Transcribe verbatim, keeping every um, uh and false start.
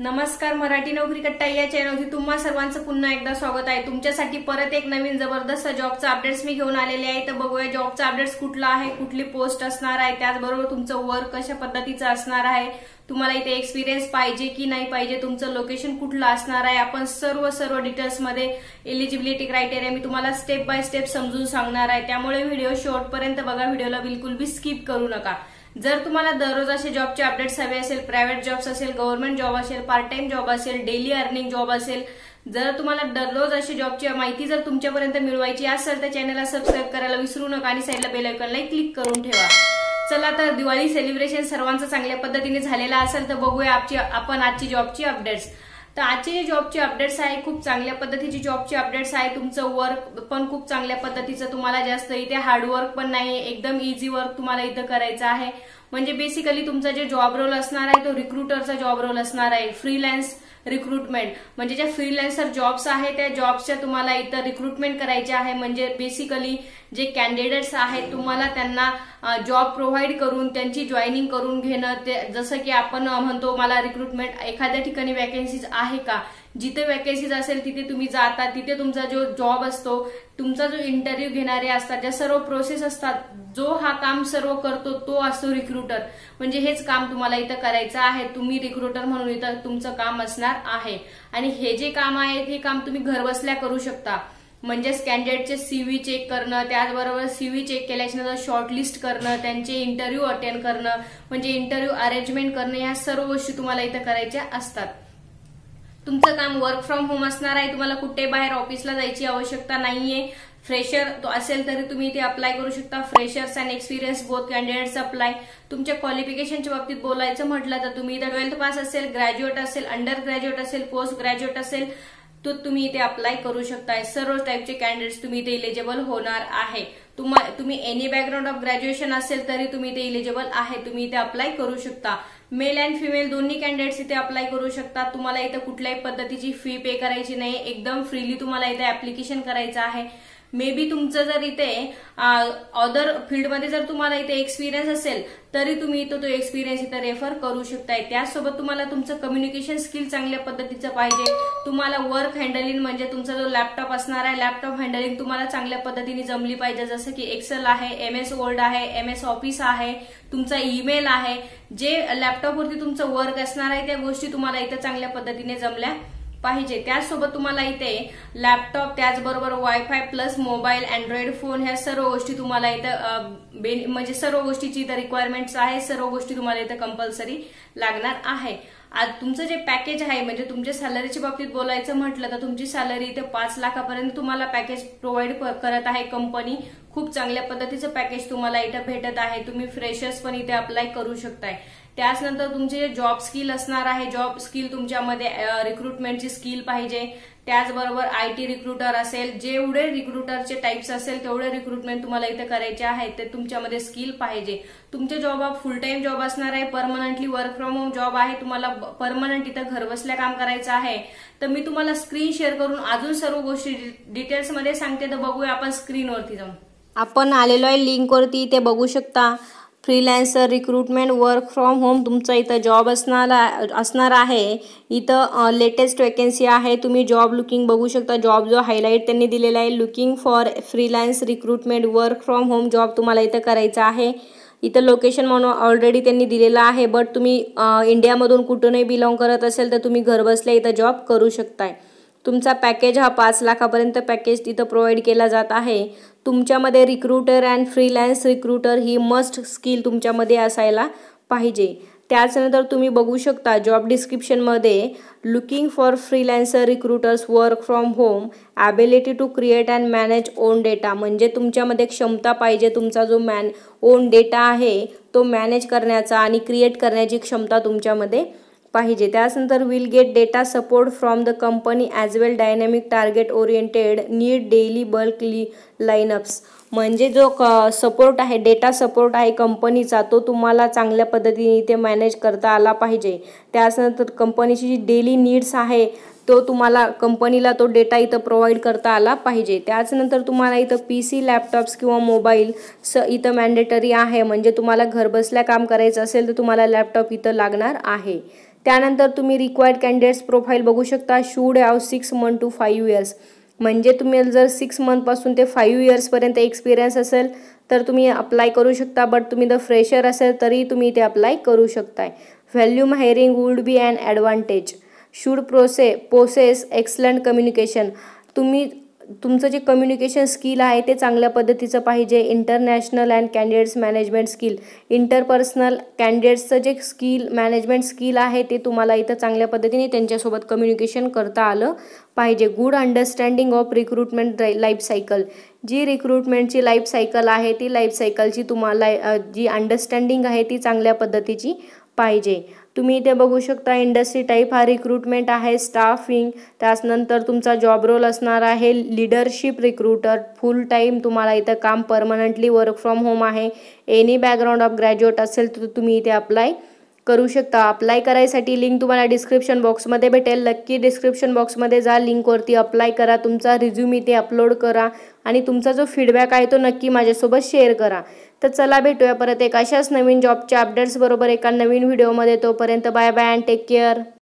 नमस्कार, मराठी नोकरी कट्टा या चॅनलवर तुम्हा सर्वांचं पुन्हा एकदा स्वागत आहे। तुमच्यासाठी परत एक नवीन जबरदस्त जॉबचा अपडेट्स मी घेऊन आलेले आहे। तर बघूया जॉबचा अपडेट्स कुठला आहे, कुठली पोस्ट असणार आहे, त्याचबरोबर तुमचं वर्क कशा पद्धतीचं असणार आहे, तुम्हाला इथे एक्सपिरियन्स पाहिजे की नाही पाहिजे, तुमचं लोकेशन कुठलं असणार आहे, आपण सर्व सर्व डिटेल्स मध्ये एलिजिबिलिटी क्रायटेरिया मी तुम्हाला स्टेप बाय स्टेप समजून सांगणार आहे। त्यामुळे व्हिडिओ शेवटपर्यंत बघा, व्हिडिओला बिलकुल बी स्किप करू नका। जर तुम्हाला दररोज असे जॉबचे अपडेट्स हवे असेल, प्रायव्हेट जॉब्स असेल, गव्हर्नमेंट जॉब असेल, पार्ट टाइम जॉब असेल, डेली अर्निंग जॉब असेल, जर तुम्हाला दररोज अशी जॉबची माहिती जर तुमच्यापर्यंत मिळवायची असेल तर चॅनलला सबस्क्राईब करायला विसरू नका आणि साईडला बेल आयकॉनला क्लिक करून ठेवा। चला तर दिवाळी सेलिब्रेशन सर्वांचं चांगल्या पद्धतीने झालेला असेल तर बघूया आपची आपण आजची जॉबची अपडेट्स। तर आजची जी जॉबची अपडेट्स आहे खूप चांगल्या पद्धतीची जॉबची अपडेट्स आहे। तुमचं वर्क पण खूप चांगल्या पद्धतीचं, तुम्हाला जास्त इथे हार्डवर्क पण नाही, एकदम इझी वर्क तुम्हाला इथं करायचं आहे। म्हणजे बेसिकली तुमचा जे जॉब रोल असणार आहे तो रिक्रुटरचा जॉब रोल असणार आहे। फ्रीलान्स रिक्रुटमेंट म्हणजे ज्या फ्रीलान्सर जॉब्स आहे त्या जॉब्सच्या तुम्हाला इथं रिक्रुटमेंट करायचे आहे। म्हणजे बेसिकली जे कॅन्डिडेट्स आहेत तुम्हाला त्यांना जॉब प्रोव्हाइड करून त्यांची जॉईनिंग करून घेणं, ते जसं की आपण म्हणतो मला रिक्रुटमेंट एखाद्या ठिकाणी वॅकन्सीज आहे का, जिथे वॅकन्सीज असेल तिथे तुम्ही जाता, तिथे तुमचा जो जॉब असतो, तुमचा जो इंटरव्ह्यू घेणारे असतात, ज्या सर्व प्रोसेस असतात, जो हा काम सर्व करतो तो असतो रिक्रुटर। म्हणजे हेच काम तुम्हाला इथं करायचं आहे, तुम्ही रिक्रुटर म्हणून इथं तुमचं काम असणार आहे। आणि हे जे काम आहे हे काम तुम्ही घरबसल्या करू शकता। म्हणजेच कॅन्डिडेटचे सीव्ही चेक करणं, त्याचबरोबर सीव्ही चेक केल्यानंतर शॉर्टलिस्ट करणं, त्यांचे इंटरव्ह्यू अटेंड करणं, म्हणजे इंटरव्ह्यू अरेंजमेंट करणं, या सर्व गोष्टी तुम्हाला इथं करायच्या असतात। तुमचं काम वर्क फ्रॉम होम असणार आहे, तुम्हाला कुठे बाहेर ऑफिसला जायची आवश्यकता नाहीये। फ्रेशर तो असेल तरी तुम्ही इथे अप्लाय करू शकता। Freshers and experience both candidates apply. तुमच्या क्वालिफिकेशनच्या बाबतीत बोलायचं म्हटलं तर तुम्ही इथं ट्वेल्थ पास असेल, ग्रॅज्युएट असेल, अंडर ग्रॅज्युएट असेल, पोस्ट ग्रॅज्युएट असेल तो तुम्ही इथे अप्लाय करू शकता। सर्व टाईपचे कॅन्डिडेट्स तुम्ही इथे इलिजिबल होणार आहे। तुम्ही एनी बॅकग्राऊंड ऑफ ग्रॅज्युएशन असेल तरी तुम्ही इथे इलिजिबल आहे, तुम्ही इथे अप्लाय करू शकता। मेल अँड फिमेल दोन्ही कॅन्डिडेट्स इथे अप्लाय करू शकता। तुम्हाला इथे कुठल्याही पद्धतीची फी पे करायची नाही, एकदम फ्रीली तुम्हाला इथे ऍप्लिकेशन करायचं आहे। मे बी तुमचं जर इथे अदर फील्डमध्ये जर तुम्हाला इथे एक्सपिरियन्स असेल तरी तुम्ही इथं तो एक्सपिरियन्स इथं रेफर करू शकताय। त्याचसोबत तुम्हाला तुमचं कम्युनिकेशन स्किल चांगल्या पद्धतीचं पाहिजे, तुम्हाला वर्क हँडलिंग म्हणजे तुमचा जो लॅपटॉप असणार आहे, लॅपटॉप हँडलिंग तुम्हाला चांगल्या पद्धतीने जमली पाहिजे। जसं की एक्सेल आहे, एम एस वर्ड आहे, एम एस ऑफिस आहे, तुमचा ईमेल आहे, जे लॅपटॉपवरती तुमचं वर्क असणार आहे त्या गोष्टी तुम्हाला इथं चांगल्या पद्धतीने जमल्या पाहिजे। त्याचसोबत तुम्हाला इथे लॅपटॉप, त्याचबरोबर wifi plus mobile, Android phone, ह्या सर्व गोष्टी तुम्हाला इथं म्हणजे सर्व गोष्टीची इथं रिक्वायरमेंट्स आहे, सर्व गोष्टी तुम्हाला इथं कंपल्सरी लागणार आहे। आज तुमचं जे पॅकेज आहे म्हणजे तुमच्या सॅलरीच्या बाबतीत बोलायचं म्हटलं तर तुमची सॅलरी इथे पाच लाखापर्यंत तुम्हाला पॅकेज प्रोव्हाइड करत आहे कंपनी। खूप चांगल्या पद्धतीचं पॅकेज तुम्हाला इथं भेटत आहे। तुम्ही फ्रेशर्स पण इथे अप्लाय करू शकताय। त्याचनंतर तुमचे जे जॉब स्किल असणार आहे, जॉब स्किल तुमच्यामध्ये रिक्रुटमेंटची स्किल पाहिजे, त्याचबरोबर आयटी रिक्रुटर असेल, जेवढे रिक्रुटरचे टाइप्स असेल तेवढे रिक्रुटमेंट तुम्हाला इथे करायचे आहे, ते तुमच्यामध्ये स्किल पाहिजे। तुमचे जॉब हा फुल टाइम जॉब असणार आहे, permanently work from home job आहे, तुम्हाला परमनंट इथं घर बसल्या काम करायचं आहे। तर मी तुम्हाला स्क्रीन शेअर करून अजून सर्व गोष्टी डिटेल्स मध्ये सांगते, तर बघूया आपण स्क्रीनवरती जाऊन। आपण आलेलो आहे लिंकवरती, ते बघू शकता। Freelancer recruitment work from home तुमचा इथं जॉब असणार असणार आहे। इथं लेटेस्ट वॅकन्सी आहे, तुम्ही जॉब लुकिंग बघू शकता। जॉब जो हायलाइट त्यांनी दिलेला आहे, looking for freelance recruitment work from home job तुम्हाला इथं करायचं आहे। इथं लोकेशन म्हणून ऑलरेडी त्यांनी दिलेलं आहे, बट तुम्ही इंडियामधून कुठूनही बिलॉंग करत असेल तर तुम्ही घरबसल्या इथं जॉब करू शकताय। तुमचा पॅकेज हा पाच लाखापर्यंत पॅकेज तिथं प्रोव्हाइड केला जात आहे। तुमच्यामध्ये रिक्रुटर अँड फ्रीलान्स रिक्रुटर ही मस्ट स्किल तुमच्यामध्ये असायला पाहिजे। त्याचनंतर तुम्ही बघू शकता जॉब डिस्क्रिप्शनमध्ये looking for freelancer recruiters work from home, ability to create and manage own data, म्हणजे तुमच्यामध्ये क्षमता पाहिजे, तुमचा जो मॅन ओन डेटा आहे तो मॅनेज करण्याचा आणि क्रिएट करण्याची क्षमता तुमच्यामध्ये पाहिजे। त्यानंतर will get data support from the company as well dynamic target oriented need daily bulk lineups, म्हणजे जो सपोर्ट आहे, डेटा सपोर्ट आहे कंपनीचा, तो तुम्हाला चांगल्या पद्धतीने इथे मॅनेज करता आला पाहिजे। त्यानंतर कंपनीची जी डेली नीड्स आहे तो तुम्हाला कंपनीला तो डेटा इथं प्रोव्हाइड करता आला पाहिजे। त्याचनंतर तुम्हाला इथं पी सी, लॅपटॉप्स किंवा मोबाईल स इथं मॅन्डेटरी आहे, म्हणजे तुम्हाला घरबसल्या काम करायचं असेल तर तुम्हाला लॅपटॉप इथं लागणार आहे। त्यानंतर तुम्ही रिक्वायर्ड कॅन्डिडेट्स प्रोफाईल बघू शकता. Should have six month to five years, म्हणजे तुम्ही जर सिक्स मंथपासून ते फाईव्ह इयर्सपर्यंत एक्सपिरियन्स असेल तर तुम्ही अप्लाय करू शकता. बट तुम्ही जर फ्रेशर असेल तरी तुम्ही ते अप्लाय करू शकताय. Volume hiring would be an advantage. Should प्रोसे पोसेस एक्सलंट कम्युनिकेशन, तुम्ही तुमचं जे कम्युनिकेशन स्किल आहे ते चांगल्या पद्धतीचं पाहिजे. International and candidates management skill, interpersonal कॅन्डिडेट्सचं जे स्किल मॅनेजमेंट स्किल आहे ते तुम्हाला इथं चांगल्या पद्धतीने त्यांच्यासोबत कम्युनिकेशन करता आलं पाहिजे. Good understanding of recruitment life cycle, जी रिक्रुटमेंटची लाईफ सायकल आहे ती लाईफ सायकलची तुम्हाला जी अंडरस्टँडिंग आहे ती चांगल्या पद्धतीची पाहिजे. तुम्ही इथे बघू शकता इंडस्ट्री टाईप हा रिक्रुटमेंट आहे. स्टाफिंग, त्यानंतर तुमचा जॉब रोल असणार आहे लीडरशिप रिक्रुटर. फुल टाईम तुम्हाला इथं काम परमनंटली वर्क फ्रॉम होम आहे. एनी बॅकग्राऊंड ऑफ ग्रॅज्युएट असेल तर तुम्ही इथे अप्लाय करू शकता. अप्लाय करायसाठी लिंक तुम्हाला डिस्क्रिप्शन बॉक्समध्ये भेटेल. नक्की डिस्क्रिप्शन बॉक्समध्ये जा, लिंकवरती अप्लाय करा, तुमचा रिझ्यूम इथे अपलोड करा आणि तुमचा जो फीडबॅक आहे तो नक्की माझ्यासोबत शेअर करा. तर चला भेटूया परत एक अशाच नवीन जॉबच्या अपडेट्स बरोबर एका नवीन व्हिडिओमध्ये. तोपर्यंत bye bye and take care.